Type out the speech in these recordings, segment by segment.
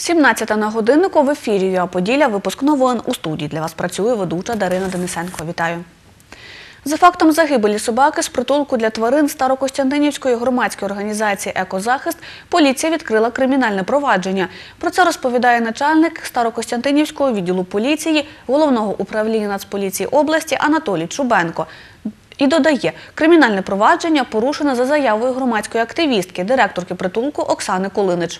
17 на годиннику в ефірі ЮА Поділля. Випуск новин. У студії для вас працює ведуча Дарина Денисенко. Вітаю. За фактом загибелі собаки з притулку для тварин Старокостянтинівської громадської організації «Екозахист» поліція відкрила кримінальне провадження. Про це розповідає начальник Старокостянтинівського відділу поліції Головного управління Нацполіції області Анатолій Чубенко. І додає, кримінальне провадження порушено за заявою громадської активістки, директорки притулку Оксани Кулинич.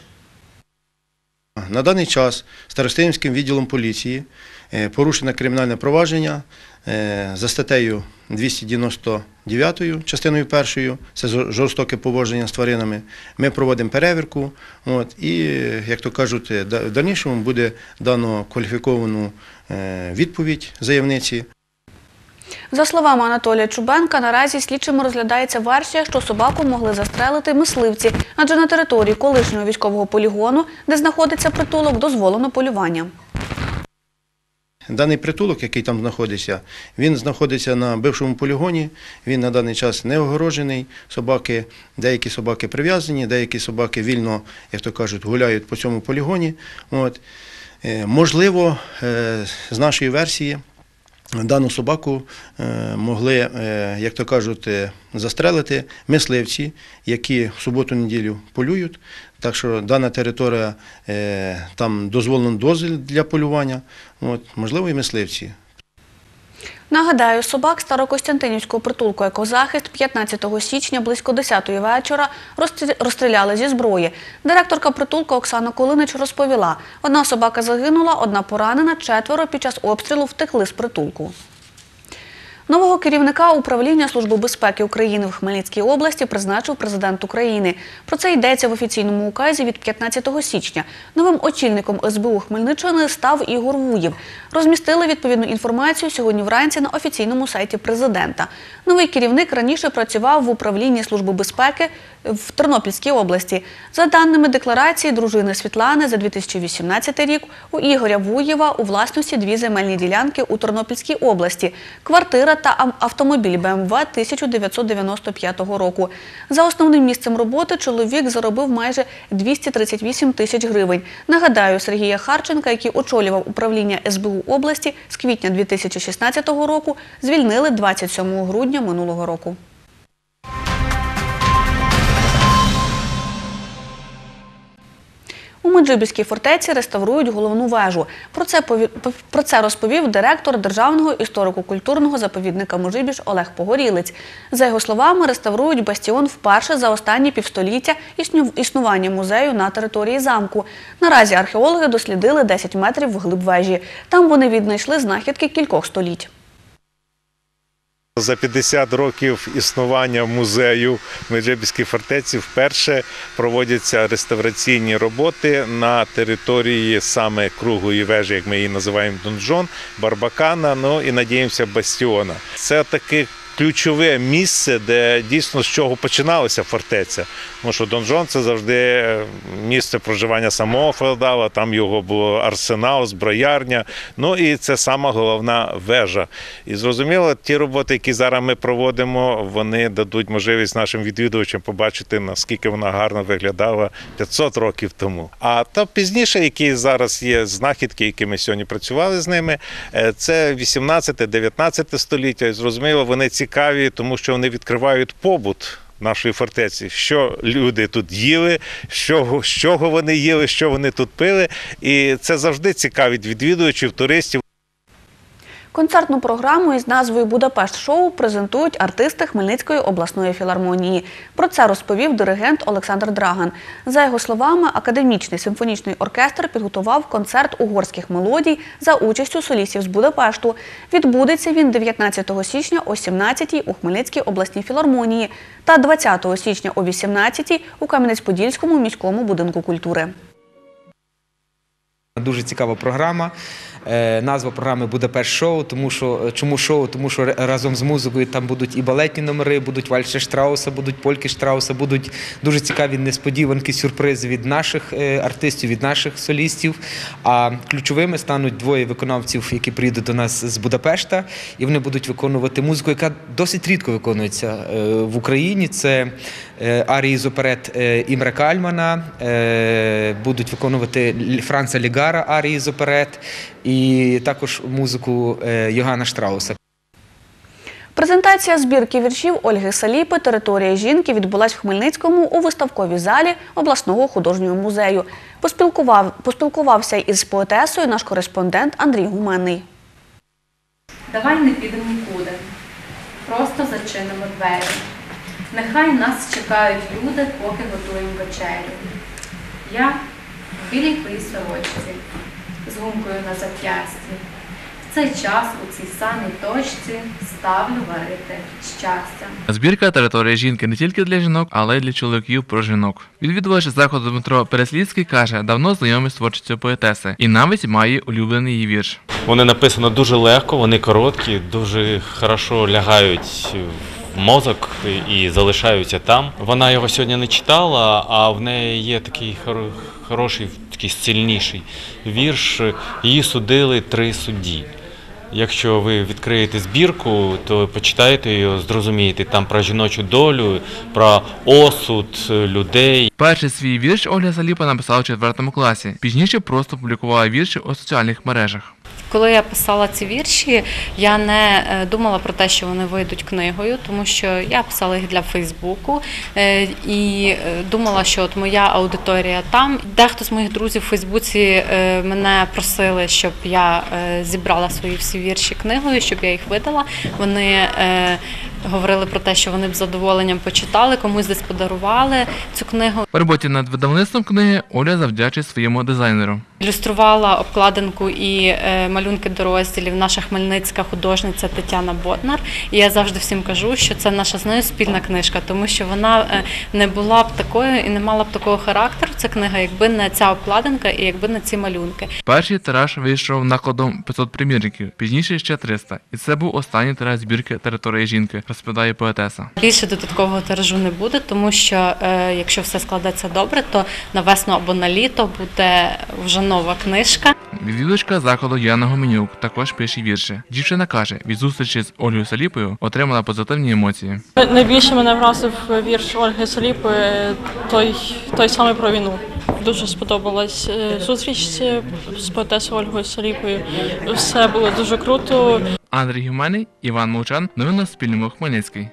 На даний час Старостинівським відділом поліції порушено кримінальне провадження за статтею 299 частиною 1, це жорстоке поводження з тваринами. Ми проводимо перевірку і, як то кажуть, в дальнішому буде дано кваліфіковану відповідь заявниці. За словами Анатолія Чубенка, наразі слідчими розглядається версія, що собаку могли застрелити мисливці, адже на території колишнього військового полігону, де знаходиться притулок, дозволено полювання. Даний притулок, який там знаходиться, він знаходиться на бившому полігоні, він на даний час не огороджений, деякі собаки прив'язані, деякі собаки вільно, як то кажуть, гуляють по цьому полігоні. Можливо, з нашої версії, дану собаку могли, як то кажуть, застрелити мисливці, які в суботу-неділю полюють. Так що дана територія, там дозволений дозвіл для полювання, можливо, і мисливці. Нагадаю, собак Старокостянтинівського притулку «Екозахист» 15 січня близько 10-ї вечора розстріляли зі зброї. Директорка притулку Оксана Кулинич розповіла, одна собака загинула, одна поранена, 4 під час обстрілу втекли з притулку. Нового керівника управління Служби безпеки України в Хмельницькій області призначив президент України. Про це йдеться в офіційному указі від 15 січня. Новим очільником СБУ Хмельниччини став Ігор Вуєв. Розмістили відповідну інформацію сьогодні вранці на офіційному сайті президента. Новий керівник раніше працював в управлінні Служби безпеки в Тернопільській області. За даними декларації дружини Світлани, за 2018 рік у Ігоря Вуєва у власності 2 земельні ділянки у Тернопільській області, квартира та автомобіль БМВ 1995 року. За основним місцем роботи чоловік заробив майже 238 тисяч гривень. Нагадаю, Сергія Харченка, який очолював управління СБУ області, з квітня 2016 року звільнили 27 грудня минулого року. У Меджибіжській фортеці реставрують головну вежу. Про це розповів директор Державного історико-культурного заповідника Меджибіж Олег Погорілець. За його словами, реставрують бастіон вперше за останні півстоліття існування музею на території замку. Наразі археологи дослідили 10 метрів вглиб вежі. Там вони віднайшли знахідки кількох століть. За 50 років існування музею в Меджибіжській фортеці вперше проводяться реставраційні роботи на території саме круглої вежі, як ми її називаємо, донжон, Барбакана, і, надіємося, бастіона. Це таке ключове місце, де дійсно з чого починалася фортеця. Тому що донжон – це завжди місце проживання самого феодала, там його було арсенал, зброярня, і це сама головна вежа. І зрозуміло, ті роботи, які зараз ми проводимо, вони дадуть можливість нашим відвідувачам побачити, наскільки вона гарно виглядала 500 років тому. А то пізніше, які зараз є знахідки, які ми сьогодні працювали з ними, це 18-19 століття, і зрозуміло, вони цікаві, тому що вони відкривають побут нашої фортеці, що люди тут їли, з чого вони їли, що вони тут пили. І це завжди цікавить відвідувачів, туристів. Концертну програму із назвою «Будапешт-шоу» презентують артисти Хмельницької обласної філармонії. Про це розповів диригент Олександр Драган. За його словами, академічний симфонічний оркестр підготував концерт угорських мелодій за участю солістів з Будапешту. Відбудеться він 19 січня о 17-й у Хмельницькій обласній філармонії та 20 січня о 18-й у Кам'янець-Подільському міському будинку культури. Дуже цікава програма. Назва програми «Будапешт-шоу». Чому шоу? Тому що разом з музикою там будуть і балетні номери, будуть вальси Штрауса, будуть польки Штрауса, будуть дуже цікаві несподіванки, сюрпризи від наших артистів, від наших солістів. А ключовими стануть 2 виконавців, які приїдуть до нас з Будапешта, і вони будуть виконувати музику, яка досить рідко виконується в Україні. Це арії з оперет Імре Кальмана, будуть виконувати Франца Лігара арії з оперет і також музику Йоганна Штрауса. Презентація збірки віршів Ольги Саліпи «Територія жінки» відбулась в Хмельницькому у виставковій залі обласного художнього музею. Поспілкувався із поетесою наш кореспондент Андрій Гуменний. Давай не підемо нікуди, просто зачинимо двері. Нехай нас чекають люди, поки готуємо вечерю. Я в білій твоїй сорочці, з гумкою на зап'ясті. В цей час у цій самій точці ставлю варити щастя. Збірка «Територія жінки» не тільки для жінок, але й для чоловіків про жінок. Відвідувач заходу Дмитро Переслідський каже, давно знайомий з творчістю поетеси і навіть має улюблений її вірш. Вони написано дуже легко, вони короткі, дуже хорошо лягають в мозок і залишаються там. Вона його сьогодні не читала, а в неї є такий хороший, такий сильніший вірш. Її судили 3 судді. Якщо ви відкриєте збірку, то почитаєте її, зрозумієте там про жіночу долю, про осуд людей. Перший свій вірш Ольга Саліпа написала у 4 класі. Пізніше просто публікувала вірші у соціальних мережах. Коли я писала ці вірші, я не думала про те, що вони вийдуть книгою, тому що я писала їх для Фейсбуку і думала, що от моя аудиторія там. Дехто з моїх друзів у Фейсбуці мене просили, щоб я зібрала свої всі вірші книгою, щоб я їх видала. Вони говорили про те, що вони б з задоволенням почитали, комусь десь подарували цю книгу. У роботі над видавництвом книги Оля завдячує своєму дизайнеру. Ілюструвала обкладинку і малюнки до розділів наша хмельницька художниця Тетяна Боднар. І я завжди всім кажу, що це наша з нею спільна книжка, тому що вона не була б такою і не мала б такого характеру, ця книга, якби не ця обкладинка і якби не ці малюнки. Перший тираж вийшов накладом 500 примірників, пізніше ще 300. І це був останній тираж збірки «Територія жінки», розповідає поетеса. Більше додаткового тиражу не буде, тому що якщо все складеться добре, то на весну або на літо буде вже нова книжка. Відвідувачка закладу Яна Гоменюк також пише вірші. Дівчина каже, від зустрічі з Ольгою Саліпою отримала позитивні емоції. Найбільше мене вразив вірш Ольги Саліпи, той самий про війну. Дуже сподобалась зустріч з поетесою Ольгою Саліпою. Все було дуже круто. Андрій Гуменний, Іван Мовчан. Новини на Суспільному. Хмельницький.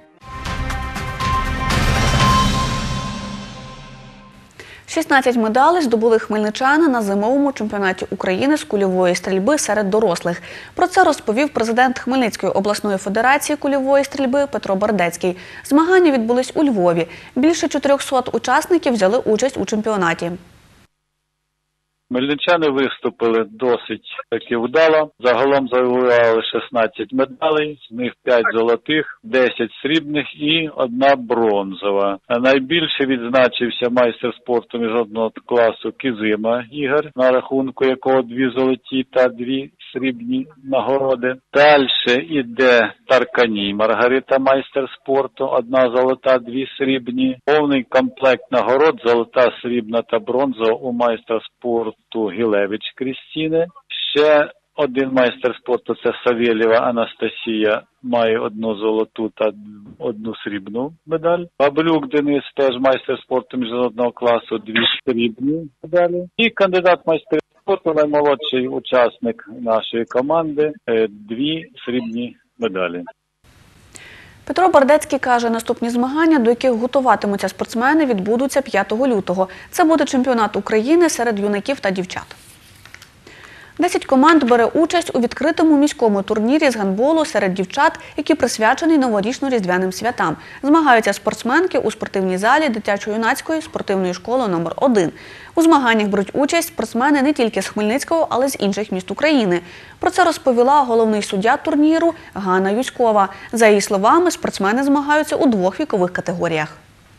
16 медалей здобули хмельничани на зимовому чемпіонаті України з кульової стрільби серед дорослих. Про це розповів президент Хмельницької обласної федерації кульової стрільби Петро Бардецький. Змагання відбулись у Львові. Більше 400 учасників взяли участь у чемпіонаті. Хмельничани виступили досить таки вдало. Загалом завоювали 16 медалей, з них 5 золотих, 10 срібних і 1 бронзова. Найбільше відзначився майстер спорту міжнародного класу Кізима Ігор, на рахунку якого 2 золоті та 2 срібні нагороди. Далі йде Тарканій Маргарита, майстер спорту, 1 золота, 2 срібні. Повний комплект нагород, золота, срібна та бронзова у майстра спорту Гілевич Крістіни. Ще 1 майстер спорту – це Савєлєва Анастасія, має 1 золоту та 1 срібну медаль. Баблюк Денис, теж майстер спорту міжнародного класу, 2 срібні медалі. І кандидат майстер спорту, наймолодший учасник нашої команди, 2 срібні медалі. Петро Бардецький каже, наступні змагання, до яких готуватимуться спортсмени, відбудуться 5 лютого. Це буде чемпіонат України серед юнаків та дівчат. 10 команд бере участь у відкритому міському турнірі з гандболу серед дівчат, який присвячений новорічно-різдвяним святам. Змагаються спортсменки у спортивній залі дитячо-юнацької спортивної школи номер 1. У змаганнях беруть участь спортсмени не тільки з Хмельницького, але й з інших міст України. Про це розповіла головний суддя турніру Ганна Юськова. За її словами, спортсмени змагаються у 2 вікових категоріях.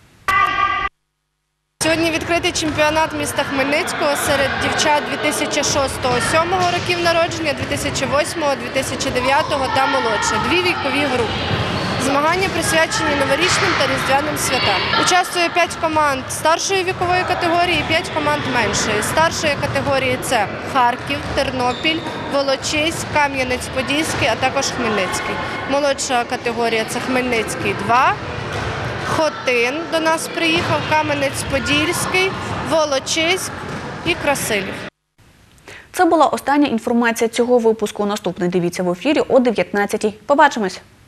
Сьогодні відкритий чемпіонат міста Хмельницького серед дівчат 2006-2007 років народження, 2008-2009 та молодше. 2 вікові групи. Змагання присвячені новорічним та різдвяним святам. Участвує 5 команд старшої вікової категорії і 5 команд меншої. Старшої категорії – це Харків, Тернопіль, Волочиськ, Кам'янець-Подільський, а також Хмельницький. Молодша категорія – це Хмельницький 2, Хотин до нас приїхав, Кам'янець-Подільський, Волочиськ і Красилів. Це була остання інформація цього випуску. Наступний дивіться в ефірі о 19-й. Побачимось!